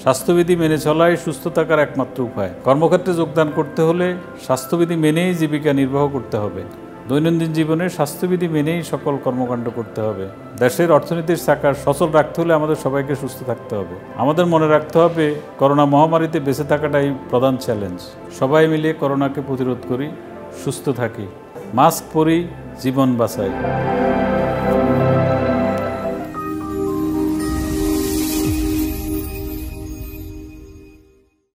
স্বাস্থ্যবিধি মেনে চলাই সুস্থ থাকার একমাত্র উপায়। কর্মক্ষেত্রে যোগদান করতে হলে স্বাস্থ্যবিধি মেনেই জীবিকা নির্বাহ করতে হবে। দৈনন্দিন জীবনে স্বাস্থ্যবিধি মেনেই সকল কর্মকাণ্ড করতে হবে। দেশের অর্থনীতির চাকা সচল রাখতে হলে আমাদের সবাইকে সুস্থ থাকতে হবে। আমাদের মনে রাখতে হবে করোনা মহামারীতে বেঁচে থাকাটাই প্রধান চ্যালেঞ্জ। সবাই মিলে করোনাকে প্রতিরোধ করি, সুস্থ থাকি, মাস্ক পরি, জীবন বাঁচাই।